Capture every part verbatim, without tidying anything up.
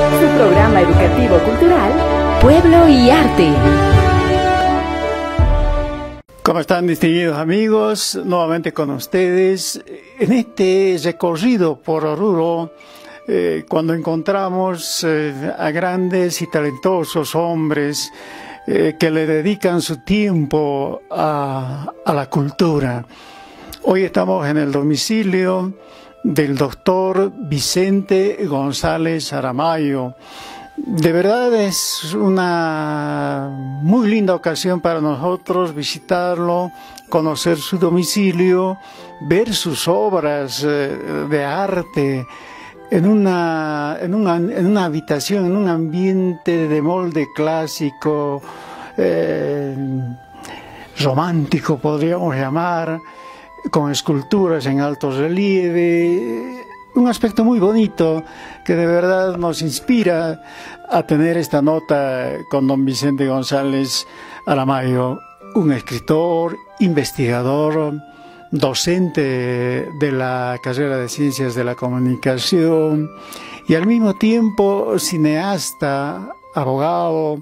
su programa educativo-cultural Pueblo y Arte. ¿Cómo están, distinguidos amigos? Nuevamente con ustedes en este recorrido por Oruro, eh, cuando encontramos eh, a grandes y talentosos hombres eh, que le dedican su tiempo a, a la cultura. Hoy estamos en el domicilio del doctor Vicente González Aramayo. De verdad es una muy linda ocasión para nosotros visitarlo, conocer su domicilio, ver sus obras eh, de arte en una, en, una, en una habitación, en un ambiente de molde clásico, eh, romántico podríamos llamar, con esculturas en alto relieve. Un aspecto muy bonito que de verdad nos inspira a tener esta nota con don Vicente González Aramayo, un escritor, investigador, docente de la carrera de Ciencias de la Comunicación y al mismo tiempo cineasta, abogado,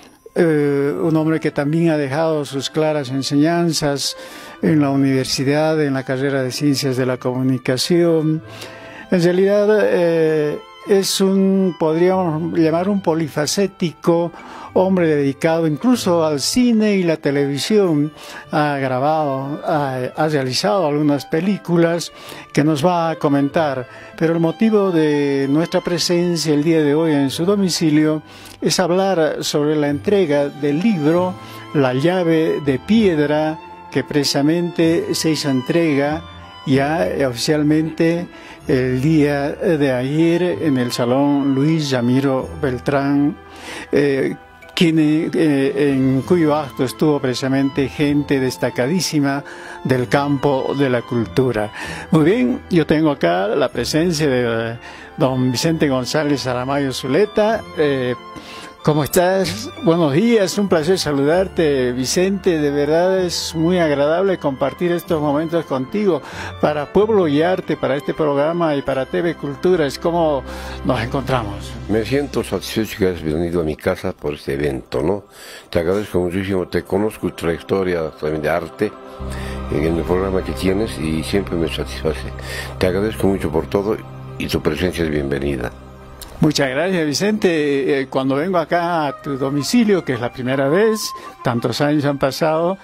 eh, un hombre que también ha dejado sus claras enseñanzas en la universidad, en la carrera de Ciencias de la Comunicación. En realidad eh, es un, podríamos llamar un polifacético hombre dedicado incluso al cine y la televisión. Ha grabado, ha, ha realizado algunas películas que nos va a comentar, pero el motivo de nuestra presencia el día de hoy en su domicilio es hablar sobre la entrega del libro La llave de piedra, que precisamente se hizo entrega ya oficialmente el día de ayer en el Salón Luis Ramiro Beltrán, eh, quien, eh, en cuyo acto estuvo precisamente gente destacadísima del campo de la cultura. Muy bien, yo tengo acá la presencia de eh, don Vicente González Aramayo Zuleta. Eh, ¿Cómo estás? Buenos días, un placer saludarte, Vicente. De verdad es muy agradable compartir estos momentos contigo para Pueblo y Arte, para este programa y para T V Cultura. Es como nos encontramos. Me siento satisfecho que hayas venido a mi casa por este evento, ¿no? Te agradezco muchísimo, te conozco tu trayectoria también de arte en el programa que tienes y siempre me satisface. Te agradezco mucho por todo y tu presencia es bienvenida. Muchas gracias, Vicente. Cuando vengo acá a tu domicilio, que es la primera vez, tantos años han pasado,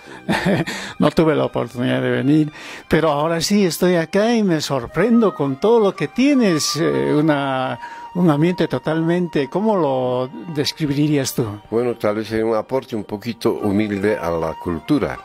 no tuve la oportunidad de venir, pero ahora sí estoy acá y me sorprendo con todo lo que tienes, una, un ambiente totalmente, ¿cómo lo describirías tú? Bueno, tal vez es un aporte un poquito humilde a la cultura.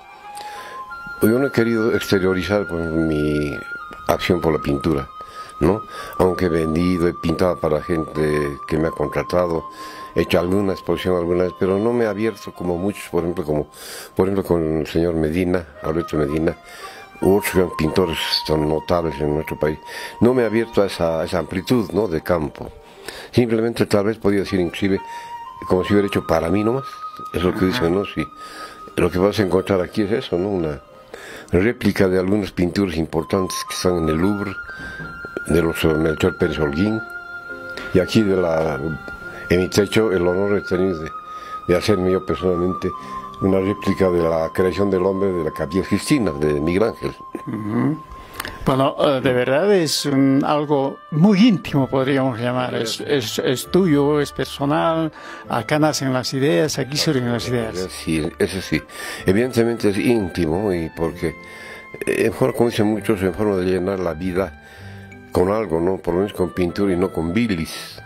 Yo no he querido exteriorizar con mi acción por la pintura, ¿no? Aunque he vendido, he pintado para gente que me ha contratado, he hecho alguna exposición alguna vez, pero no me he abierto como muchos, por ejemplo, como por ejemplo con el señor Medina, Alberto Medina, u otros pintores tan notables en nuestro país. No me he abierto a esa, a esa amplitud, ¿no?, de campo. Simplemente tal vez podría decir inclusive como si hubiera hecho para mí nomás, es lo que dicen, ¿no? Sí. Lo que vas a encontrar aquí es eso, ¿no? Una réplica de algunas pinturas importantes que están en el Louvre, de los Melchor Pérez Holguín, y aquí de la, en mi techo el honor he tenido de, de hacerme yo personalmente una réplica de la creación del hombre de la Capilla Sistina de Miguel Ángel. Uh-huh. Bueno, uh, de verdad es un, algo muy íntimo, podríamos llamar. Es, es, es tuyo, es personal, acá nacen las ideas, aquí surgen las ideas. Sí, eso sí, evidentemente es íntimo, y porque en forma, como dicen muchos, en forma de llenar la vida con algo, ¿no? Por lo menos con pintura y no con bilis.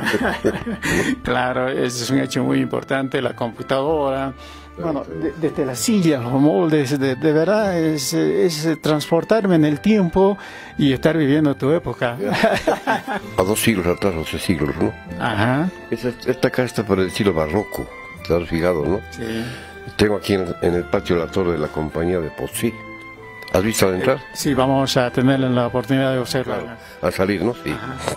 Claro, ese es un hecho muy importante, la computadora, bueno, de, desde las sillas, los moldes, de, de verdad es, es transportarme en el tiempo y estar viviendo tu época. A dos siglos atrás, o tres siglos, ¿no? Ajá. Esta, esta casa está por el estilo barroco, te has fijado, ¿no? Sí. Tengo aquí en, en el patio la torre de la compañía de Pozzi. ¿Has visto al entrar? Sí, vamos a tener la oportunidad de observar. Claro, al salir, ¿no? Sí. Ajá.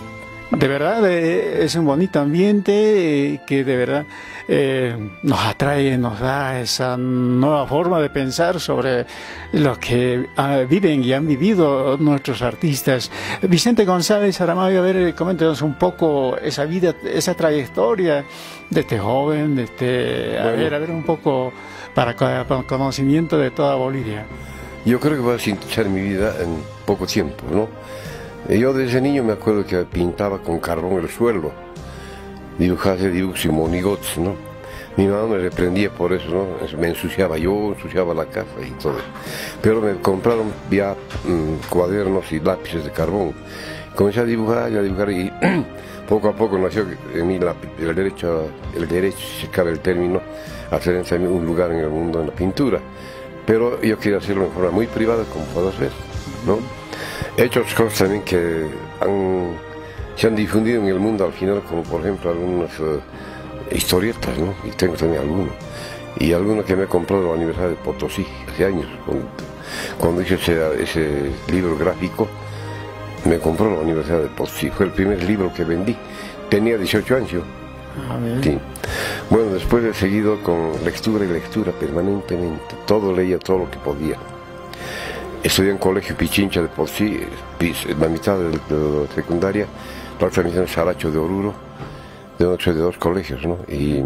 de verdad eh, es un bonito ambiente eh, que de verdad eh, nos atrae, nos da esa nueva forma de pensar sobre lo que uh, viven y han vivido nuestros artistas. Vicente González Aramayo, a ver, coméntanos un poco esa vida, esa trayectoria de este joven, de este, a bueno. ver, a ver un poco para, para conocimiento de toda Bolivia. Yo creo que voy a sintetizar mi vida en poco tiempo, ¿no? Yo desde niño me acuerdo que pintaba con carbón el suelo, dibujaba dibujos y monigotes, ¿no? Mi mamá me reprendía por eso, ¿no? Me ensuciaba yo, ensuciaba la casa y todo. Pero me compraron ya mmm, cuadernos y lápices de carbón. Comencé a dibujar y a dibujar y poco a poco nació en mí la, el derecho, el derecho, si cabe el término, a hacer en un lugar en el mundo en la pintura. Pero yo quería hacerlo de forma muy privada, como puedas ver, ¿no? He hecho otras cosas también que han, se han difundido en el mundo al final, como por ejemplo algunas uh, historietas, ¿no? Y tengo también algunos. Y algunos que me he comprado en la Universidad de Potosí hace años, cuando, cuando hice ese, ese libro gráfico, me compró la Universidad de Potosí. Fue el primer libro que vendí. Tenía dieciocho años yo. A ver. Sí. Bueno, después he seguido con lectura y lectura permanentemente. Todo leía, todo lo que podía. Estudié en colegio Pichincha de Potosí, la mitad de la secundaria, la otra mitad en Saracho de Oruro, de ocho de dos colegios, ¿no? Y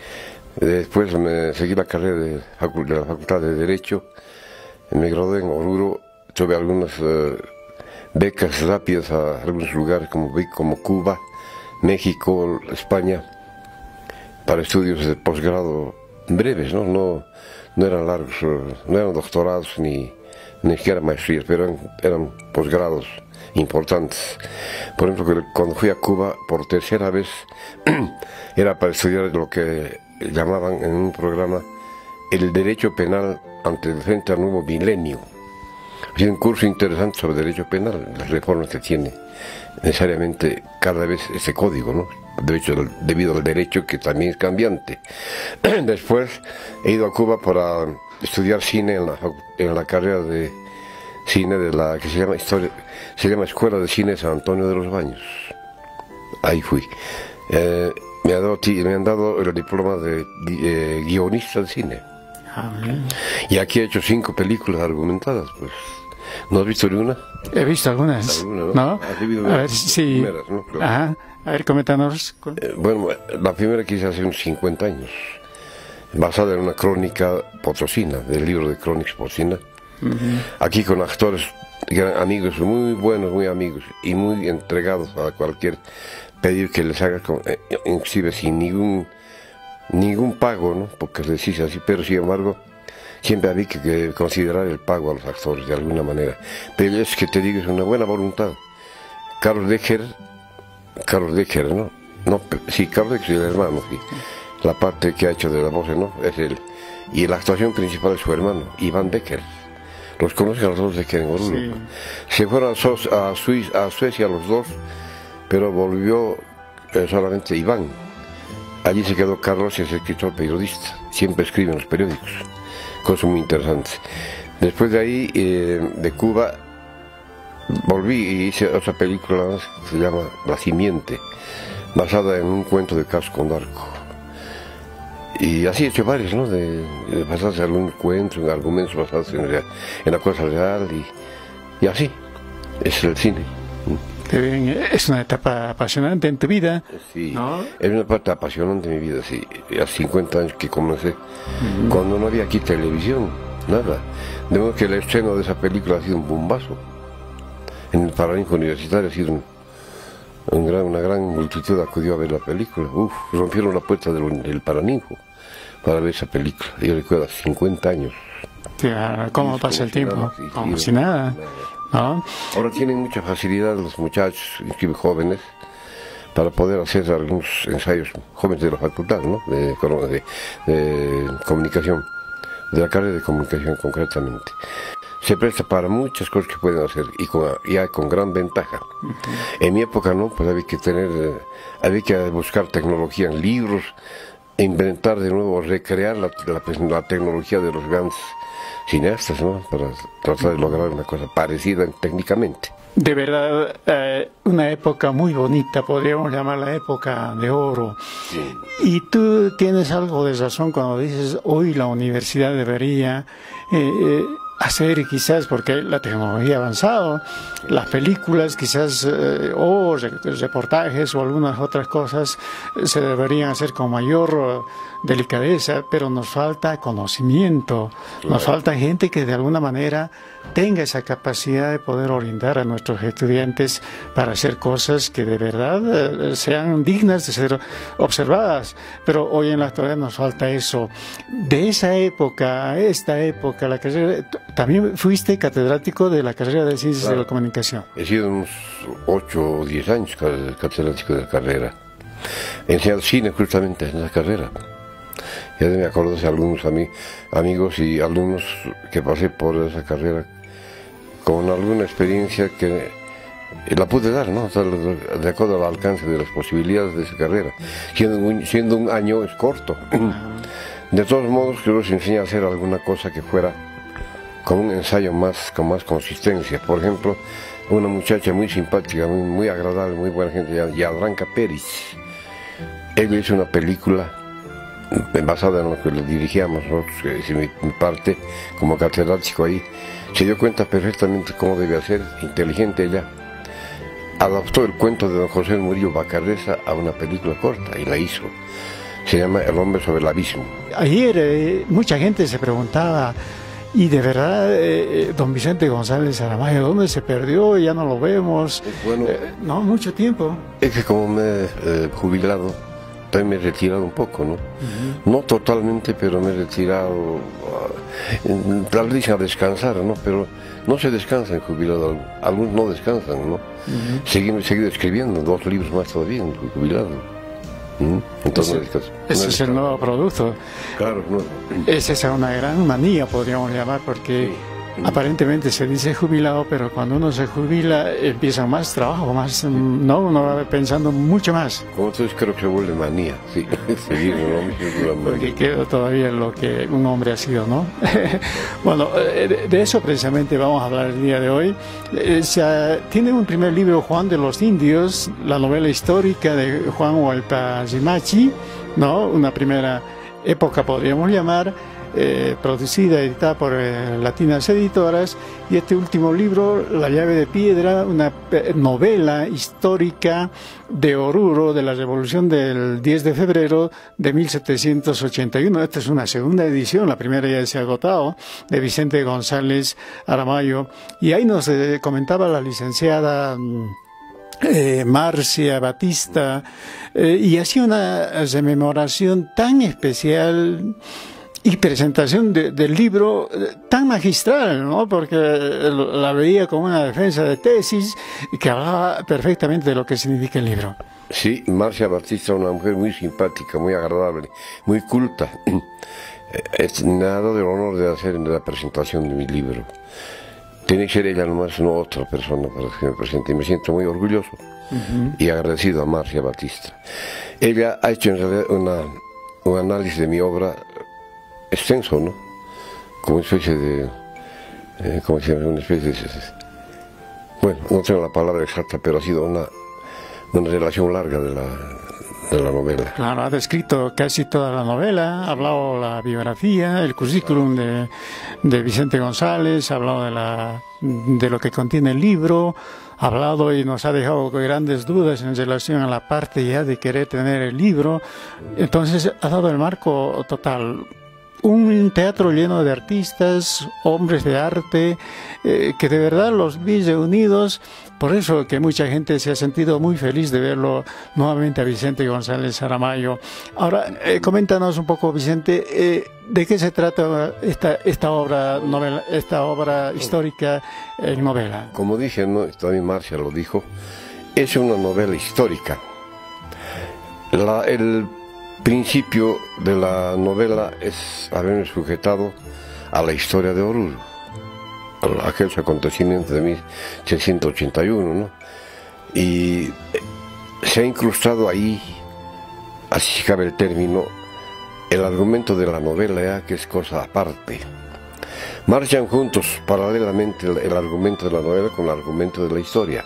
después me seguí la carrera de, de la Facultad de Derecho, me gradué en Oruro, tuve algunas uh, becas rápidas a algunos lugares como, como Cuba, México, España, para estudios de posgrado breves, ¿no? No, no eran largos, no eran doctorados ni... ni siquiera maestrías, pero eran, eran posgrados importantes. Por ejemplo, cuando fui a Cuba por tercera vez, era para estudiar lo que llamaban en un programa el derecho penal ante el frente al nuevo milenio. Es un curso interesante sobre derecho penal, las reformas que tiene necesariamente cada vez ese código, ¿no? De hecho, debido al derecho que también es cambiante. Después he ido a Cuba para estudiar cine en la, en la carrera de cine de la que se llama historia, se llama Escuela de Cine San Antonio de los Baños. Ahí fui. Eh, me, ha dado, me han dado el diploma de eh, guionista de cine. Ah, bien. Y aquí he hecho cinco películas argumentadas, pues. ¿No has visto ninguna? He visto algunas. ¿Alguna, no? ¿No? ¿Has visto a ver, sí. Primeras, ¿no? Claro. Ajá. A ver, coméntanos. Eh, bueno, la primera que hice hace unos cincuenta años, basada en una crónica potosina, del libro de Crónicas Potosina. Uh-huh. Aquí con actores, amigos, muy buenos, muy amigos, y muy entregados a cualquier pedido que les haga, eh, inclusive sin ningún, ningún pago, ¿no? Porque les dice así, pero sin embargo, siempre había que, que considerar el pago a los actores de alguna manera. Pero es que te digo, es una buena voluntad. Carlos Decker, Carlos Decker, ¿no? no sí, Carlos Decker es el hermano, sí. La parte que ha hecho de la voz, ¿no? Es él. Y la actuación principal es su hermano, Iván Decker. Los conocen a los dos Decker en Oruro. Sí. Se fueron a, a, Suiza, a Suecia los dos, pero volvió eh, solamente Iván. Allí se quedó Carlos y es escritor periodista. Siempre escribe en los periódicos. Cosas muy interesantes. Después de ahí, eh, de Cuba, volví y hice otra película que se llama La Simiente, basada en un cuento de Carlos Condarco. Y así he hecho varios, ¿no? De, de basados en algún cuento, en argumentos basados en, en la cosa real y, y así. Es el cine. Qué bien. Es una etapa apasionante en tu vida. Sí, ¿no? Es una parte apasionante de mi vida, sí. Hace cincuenta años que comencé, uh-huh. Cuando no había aquí televisión, nada. De modo que el estreno de esa película ha sido un bombazo. En el Paraninfo Universitario ha sido un, un gran, una gran multitud acudió a ver la película. Uf, rompieron la puerta del, del Paraninfo para ver esa película. Yo recuerdo hace cincuenta años. Tía, ¿cómo sí, pasa el tiempo? Nada, sí, como sí, si nada. nada. ¿No? Ahora tienen mucha facilidad los muchachos, inclusive jóvenes, para poder hacer algunos ensayos, jóvenes de la facultad, ¿no? De, de, de comunicación, de la carrera de comunicación concretamente. Se presta para muchas cosas que pueden hacer y con, ya con gran ventaja. Uh-huh. En mi época no, pues había que tener, había que buscar tecnología en libros, inventar de nuevo, recrear la, la, la tecnología de los grandes cineastas, ¿no? Para tratar de lograr una cosa parecida técnicamente. de verdad eh, una época muy bonita, podríamos llamar la época de oro. Sí. Y tú tienes algo de razón cuando dices hoy la universidad debería eh, eh, hacer quizás, porque la tecnología ha avanzado, las películas quizás eh, o reportajes o algunas otras cosas eh, se deberían hacer con mayor eh, delicadeza, pero nos falta conocimiento, claro. Nos falta gente que de alguna manera tenga esa capacidad de poder orientar a nuestros estudiantes para hacer cosas que de verdad eh, sean dignas de ser observadas, pero hoy en la actualidad nos falta eso. De esa época a esta época, la carrera, también fuiste catedrático de la carrera de Ciencias claro. de la Comunicación. He sido unos ocho o diez años catedrático de la carrera. He enseñado cine justamente en la carrera. Ya me acuerdo de algunos ami amigos y alumnos que pasé por esa carrera con alguna experiencia que la pude dar, ¿no? O sea, de acuerdo al alcance de las posibilidades de esa carrera. Siendo un, siendo un año es corto. De todos modos, yo les enseñé a hacer alguna cosa que fuera con un ensayo más, con más consistencia. Por ejemplo, una muchacha muy simpática, muy, muy agradable, muy buena gente, Yadranka Pérez. Ella hizo una película basada en lo que le dirigíamos nosotros, mi, mi parte como catedrático ahí. Se dio cuenta perfectamente cómo debía ser, inteligente ella. Adaptó el cuento de don José Murillo Bacarreza a una película corta y la hizo. Se llama El hombre sobre el abismo. Ayer eh, mucha gente se preguntaba, y de verdad, eh, don Vicente González Saramago, ¿dónde se perdió? Ya no lo vemos. Bueno, eh, no, mucho tiempo. Es que como me he eh, jubilado, también me he retirado un poco, ¿no? Uh-huh. No totalmente, pero me he retirado, uh, tal vez dicen a descansar, ¿no? Pero no se descansa en jubilado, algunos no descansan, ¿no? Uh-huh. Seguí, seguido escribiendo dos libros más todavía en jubilado. ¿Mm? Entonces, ese, no descanso, ese no es el nuevo producto. Claro, no. Esa es una gran manía, podríamos llamar, porque sí. Aparentemente se dice jubilado, pero cuando uno se jubila empieza más trabajo, más, no, uno va pensando mucho más. Como entonces creo que se vuelve manía, sí, seguir en lo mismo. Porque queda todavía lo que un hombre ha sido, ¿no? Bueno, de eso precisamente vamos a hablar el día de hoy. Tiene un primer libro, Juan de los Indios, la novela histórica de Juan Hualpayimachi, ¿no? Una primera época podríamos llamar. Eh, producida, editada por eh, Latinas Editoras, y este último libro, La llave de piedra, una novela histórica de Oruro, de la revolución del diez de febrero de mil setecientos ochenta y uno. Esta es una segunda edición, la primera ya se ha agotado, de Vicente González Aramayo, y ahí nos eh, comentaba la licenciada Eh, Marcia Batista, eh, y hacía una rememoración tan especial y presentación de, del libro tan magistral, ¿no? Porque la veía como una defensa de tesis y que hablaba perfectamente de lo que significa el libro. Sí, Marcia Batista, una mujer muy simpática, muy agradable, muy culta. Me ha dado el honor de hacer la presentación de mi libro. Tiene que ser ella nomás, no otra persona para que me presente. Y me siento muy orgulloso uh-huh. y agradecido a Marcia Batista. Ella ha hecho en realidad una, un análisis de mi obra extenso, ¿no? Como una especie de, eh, ¿cómo se llama? Una especie de, bueno, no tengo la palabra exacta, pero ha sido una, una relación larga de la, de la novela. Claro, ha descrito casi toda la novela, ha hablado la biografía, el currículum de, de Vicente González, ha hablado de, la, de lo que contiene el libro, ha hablado y nos ha dejado grandes dudas en relación a la parte ya de querer tener el libro. Entonces ha dado el marco total. Un teatro lleno de artistas, hombres de arte, eh, que de verdad los vi reunidos. Por eso que mucha gente se ha sentido muy feliz de verlo nuevamente a Vicente González Aramayo. Ahora, eh, coméntanos un poco, Vicente, eh, ¿de qué se trata esta, esta obra novela, esta obra histórica en novela? Como dije, ¿no? También Marcia lo dijo, es una novela histórica. La, el principio de la novela es haberme sujetado a la historia de Oruro, a aquellos acontecimientos de mil seiscientos ochenta y uno, ¿no? Y se ha incrustado ahí, así cabe el término, el argumento de la novela, ya que es cosa aparte. Marchan juntos paralelamente el, el argumento de la novela con el argumento de la historia.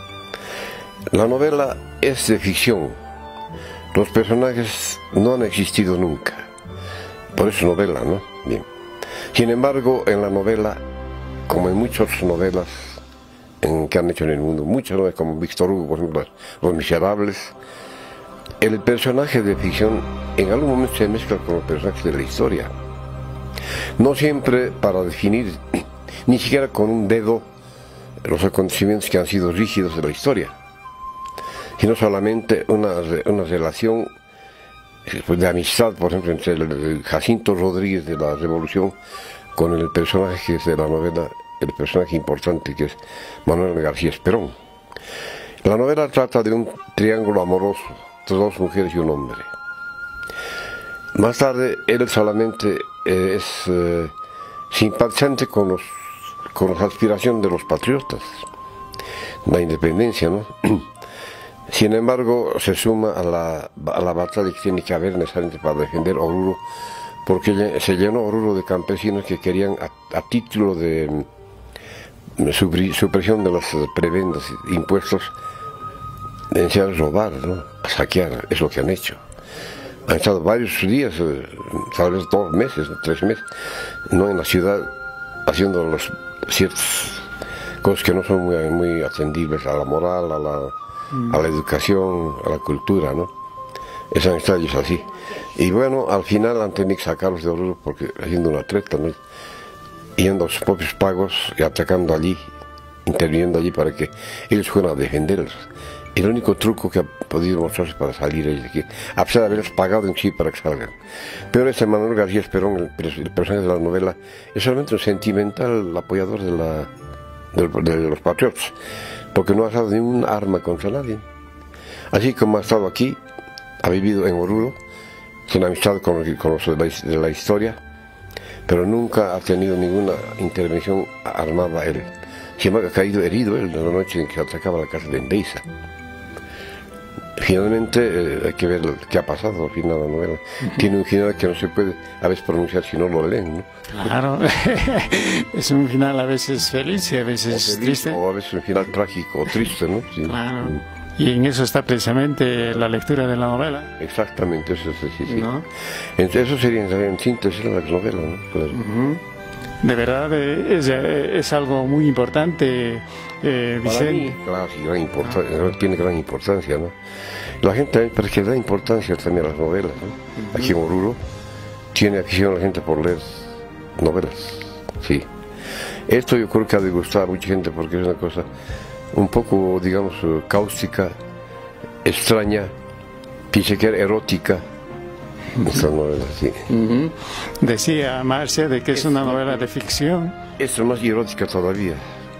La novela es de ficción. Los personajes no han existido nunca. Por eso novela, ¿no? Bien. Sin embargo, en la novela, como en muchas novelas en, que han hecho en el mundo, muchas novelas como Víctor Hugo, por ejemplo, Los Miserables, el personaje de ficción en algún momento se mezcla con los personajes de la historia. No siempre para definir, ni siquiera con un dedo, los acontecimientos que han sido rígidos de la historia, sino solamente una, una relación de amistad, por ejemplo, entre el Jacinto Rodríguez de la Revolución con el personaje que es de la novela, el personaje importante que es Manuel García Esperón. La novela trata de un triángulo amoroso, de dos mujeres y un hombre. Más tarde, él solamente eh, es eh, simpatizante con, los, con las aspiraciones de los patriotas, la independencia, ¿no? Sin embargo, se suma a la, a la batalla que tiene que haber necesariamente para defender Oruro, porque se llenó Oruro de campesinos que querían, a, a título de supresión de las prebendas, impuestos, desear robar, ¿no? A saquear, es lo que han hecho. Han estado varios días, tal vez dos meses, tres meses, no en la ciudad, haciendo los ciertas cosas que no son muy, muy atendibles a la moral, a la, mm. a la educación, a la cultura, ¿no? Esos han estado ellos así. Y bueno, al final han tenido que sacarlos de Oruro porque haciendo una treta, ¿no? Yendo a sus propios pagos y atacando allí, interviniendo allí para que ellos fueran a defenderlos. El único truco que ha podido mostrarse para salir ellos de aquí, a pesar de haberlos pagado en sí para que salgan. Pero este Manuel García Esperón, el, el personaje de la novela, es solamente un sentimental apoyador de, la, de, de los patriotas, porque no ha usado ni un arma contra nadie. Así como ha estado aquí, ha vivido en Oruro, sin amistad con, con los de la, de la historia, pero nunca ha tenido ninguna intervención armada él. Siempre ha caído herido él en la noche en que atacaba la casa de Endeiza. Finalmente, eh, hay que ver qué ha pasado al final de la novela. Uh-huh. Tiene un final que no se puede a veces pronunciar si no lo leen, ¿no? Claro, es un final a veces feliz y a veces o feliz, triste. O a veces un final trágico o triste, ¿no? Sí. Claro. Y en eso está precisamente la lectura de la novela. Exactamente, eso es sí, sí. ¿No? Eso sería en síntesis la novela, ¿no? Claro. Uh-huh. De verdad es, es algo muy importante, eh, Vicente. Mí, claro, sí, gran importancia, ah. tiene gran importancia, ¿no? La gente parece que da importancia también a las novelas, ¿no? Uh-huh. Aquí en Oruro tiene afición la gente por leer novelas, sí. Esto yo creo que ha de gustar a mucha gente porque es una cosa un poco, digamos, cáustica, extraña, piense que erótica. Esta novela, sí. Uh-huh. Decía Marcia de que es una novela de ficción. Es más erótica todavía.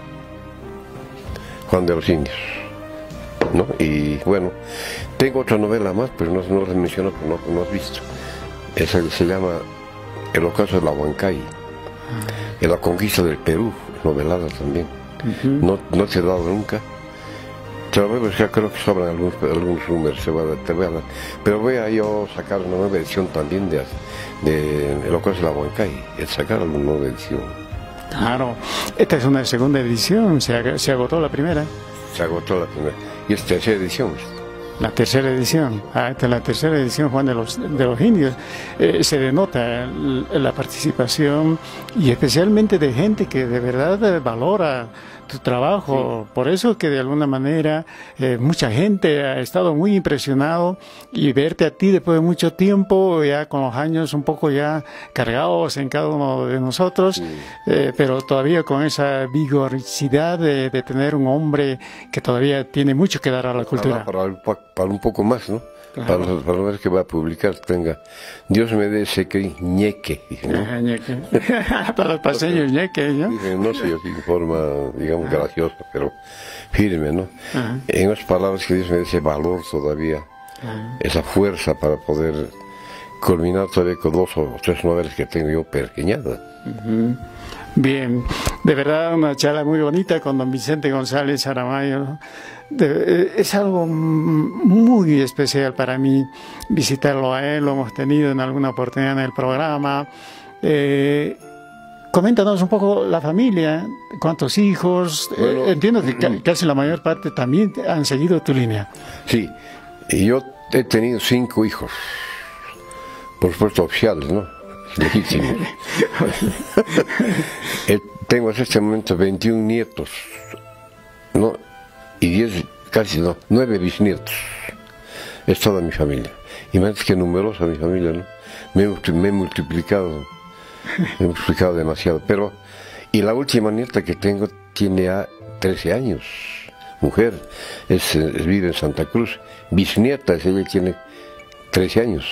Juan de los Indios, ¿no? Y bueno, tengo otra novela más, pero no, no la menciono porque no, no has visto. Esa se llama El ocaso de la Huancay, uh-huh. En la conquista del Perú, novelada también. Uh-huh. No, no te he dado nunca. Te lo voy a buscar, creo que sobran algunos, algunos números, te voy a dar, te voy a dar. Pero voy a yo sacar una nueva edición también de, de, de lo que es la Huancay, el sacar una nueva edición. Claro, esta es una segunda edición, se, se agotó la primera. Se agotó la primera, y es tercera edición. La tercera edición, ah, esta es la tercera edición, Juan de los, de los Indios. Eh, se denota la participación y especialmente de gente que de verdad valora tu trabajo, sí. Por eso que de alguna manera eh, mucha gente ha estado muy impresionado y verte a ti después de mucho tiempo, ya con los años un poco ya cargados en cada uno de nosotros, sí. eh, pero todavía con esa vigorosidad de, de tener un hombre que todavía tiene mucho que dar a la cultura. Para, para, para un poco más, ¿no? Claro. Para, para ver que va a publicar, tenga Dios me dé ese que ñeque, ¿no? Ah, ñeque. Para el paseño ñeque, ¿no? No sé, así en forma, digamos, ah. graciosa, pero firme, ¿no? Ah. En otras palabras, que Dios me dé ese valor todavía, ah. esa fuerza para poder culminar todavía con dos o tres novelas que tengo yo pequeñadas. Uh-huh. Bien, de verdad una charla muy bonita con don Vicente González Aramayo. De, es algo muy especial para mí visitarlo a él, lo hemos tenido en alguna oportunidad en el programa. Eh, coméntanos un poco la familia, cuántos hijos. Bueno, eh, entiendo que ca- casi la mayor parte también han seguido tu línea. Sí, y yo he tenido cinco hijos, por supuesto oficiales, ¿no? Legítimos. Eh, Tengo hasta este momento veintiún nietos, ¿no? Y diez, casi no, nueve bisnietos. Es toda mi familia. Imagínate que numerosa mi familia, ¿no? Me, he multi- me he multiplicado, me he multiplicado demasiado. Pero, y la última nieta que tengo tiene ya trece años, mujer, es, eh, vive en Santa Cruz. Bisnieta, ella tiene trece años.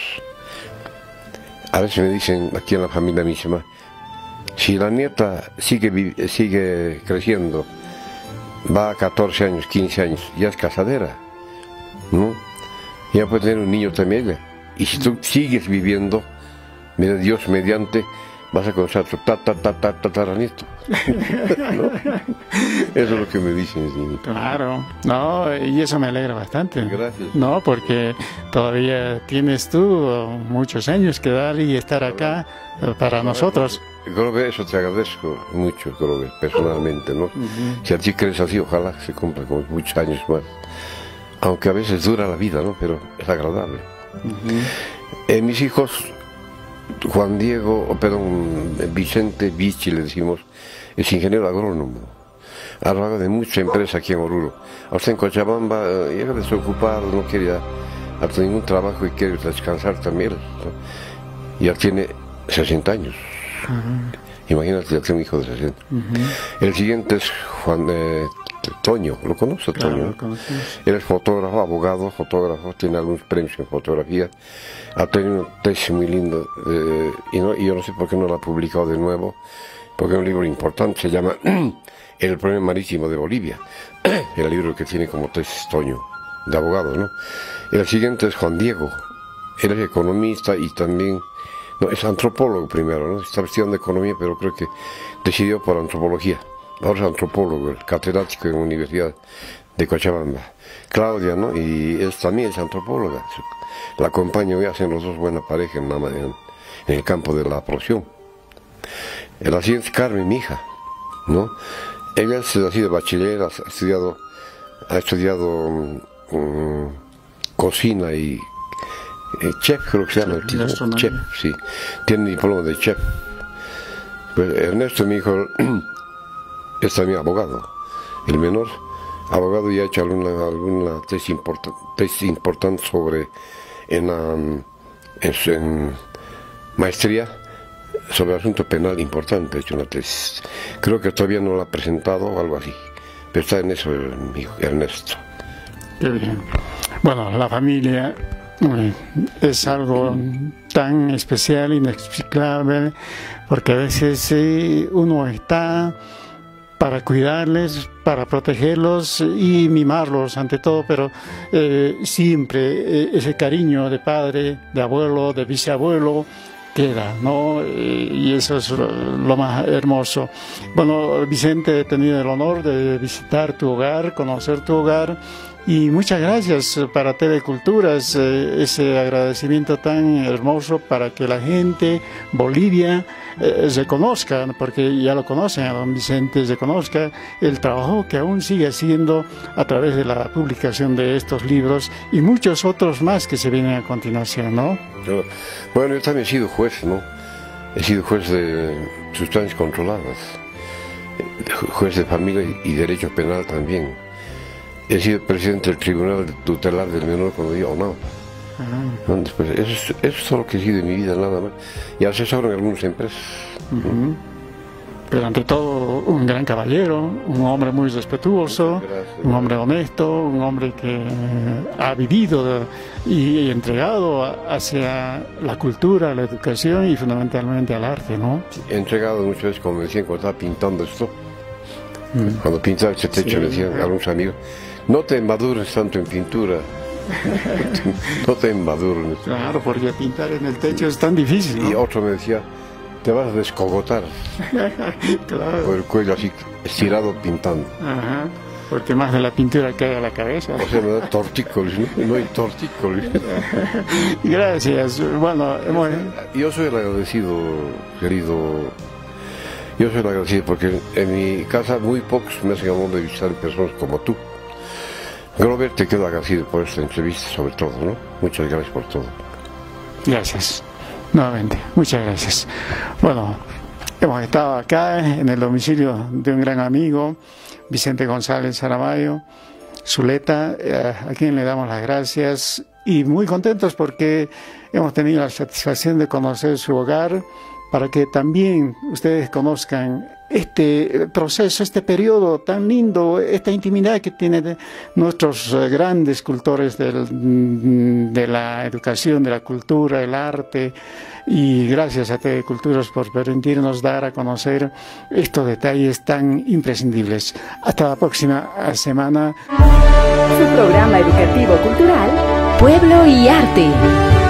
A veces me dicen aquí en la familia misma, si la nieta sigue, vi- sigue creciendo, va a catorce años, quince años, ya es casadera, ¿no? Ya puede tener un niño también ella. Y si tú sigues viviendo, mira, Dios mediante, vas a conocer a tu ta ta ta ta tataranieto. ¿No? Eso es lo que me dicen. Sí. Claro, no, y eso me alegra bastante. Gracias. No, porque todavía tienes tú muchos años que dar y estar acá eh, para nosotros. Creo que eso te agradezco mucho, creo que personalmente, ¿no? Uh-huh. Si a ti crees así, ojalá se cumpla con muchos años más. Aunque a veces dura la vida, ¿no? Pero es agradable. Uh-huh. eh, mis hijos, Juan Diego, oh, perdón, Vicente Vichy, le decimos, es ingeniero agrónomo. Ha trabajado de mucha empresa aquí en Oruro. Hasta en Cochabamba, eh, llega desocupado, no quería hacer ningún trabajo y quiere descansar también, ¿no? Ya tiene sesenta años. Uh-huh. Imagínate, ya tengo un hijo de sesenta. Uh-huh. El siguiente es Juan eh, Toño, ¿lo conoce, Toño? Claro, lo conozco. Él es fotógrafo, abogado, fotógrafo, tiene algunos premios en fotografía. Ha tenido una tesis muy lindo eh, y, no, y yo no sé por qué no la ha publicado de nuevo, porque es un libro importante, se llama El problema marítimo de Bolivia, el libro que tiene como tesis Toño, de abogado, ¿no? El siguiente es Juan Diego, él es economista y también, no, es antropólogo primero, ¿no? Está estudiando economía, pero creo que decidió por antropología. Ahora es antropólogo, catedrático en la Universidad de Cochabamba. Claudia, ¿no? Y él también es antropóloga. La acompaño y hacen los dos buena pareja en, en, en el campo de la profesión. La siguiente es Carmen, mi hija, ¿no? Ella ha sido bachiller, ha estudiado, ha estudiado um, cocina y eh, chef, creo que se llama. Sí, el chef, sí. Tiene diploma de chef. Pues Ernesto, mi hijo, es también abogado. El menor, abogado, y ha hecho alguna, alguna tesis, importan, tesis importante sobre, en, um, en, en maestría, sobre asunto penal importante, ha hecho una tesis. Creo que todavía no la ha presentado o algo así, pero está en eso mi hijo, Ernesto. Qué bien. Bueno, la familia eh, es algo tan especial, inexplicable, porque a veces eh, uno está para cuidarles, para protegerlos y mimarlos ante todo, pero eh, siempre eh, ese cariño de padre, de abuelo, de bisabuelo queda, ¿no? Y eso es lo más hermoso. Bueno, Vicente, he tenido el honor de visitar tu hogar, conocer tu hogar, y muchas gracias para Teleculturas, eh, ese agradecimiento tan hermoso para que la gente, Bolivia, eh, se conozca, porque ya lo conocen a don Vicente, se conozca el trabajo que aún sigue haciendo a través de la publicación de estos libros y muchos otros más que se vienen a continuación, ¿no? Yo, bueno, yo también he sido juez, ¿no? He sido juez de sustancias controladas, juez de familia y derecho penal también. He sido presidente del Tribunal Tutelar del Menor cuando yo no. Uh-huh. Después, eso, es, eso es todo lo que he sido en mi vida, nada más. Y asesoro en algunas empresas. Uh-huh. Pero ante todo, un gran caballero, un hombre muy respetuoso, un hombre honesto, un hombre que ha vivido y entregado hacia la cultura, la educación y fundamentalmente al arte, ¿no? He entregado muchas veces, como me decían cuando estaba pintando esto, uh-huh. Cuando pintaba este techo, sí, me decían uh-huh. algunos amigos, no te embadures tanto en pintura. No te embadures. Claro, porque pintar en el techo es tan difícil, ¿no? Y otro me decía, te vas a descogotar. Claro. Por el cuello así, estirado pintando. Ajá. Porque más de la pintura cae a la cabeza. O sea, me da tortícolis, ¿no? No hay tortícolis. Gracias. Bueno, hemos... Yo soy el agradecido, querido Yo soy agradecido porque en mi casa muy pocos me hacen el honor de visitar personas como tú. Grover, te quedo agradecido por esta entrevista sobre todo, ¿no? Muchas gracias por todo. Gracias, nuevamente, muchas gracias. Bueno, hemos estado acá en el domicilio de un gran amigo, Vicente González Aramayo, Zuleta, eh, a quien le damos las gracias y muy contentos porque hemos tenido la satisfacción de conocer su hogar, para que también ustedes conozcan este proceso, este periodo tan lindo, esta intimidad que tienen nuestros grandes cultores del, de la educación, de la cultura, el arte. Y gracias a T V Culturas por permitirnos dar a conocer estos detalles tan imprescindibles. Hasta la próxima semana. Su programa educativo cultural, Pueblo y Arte.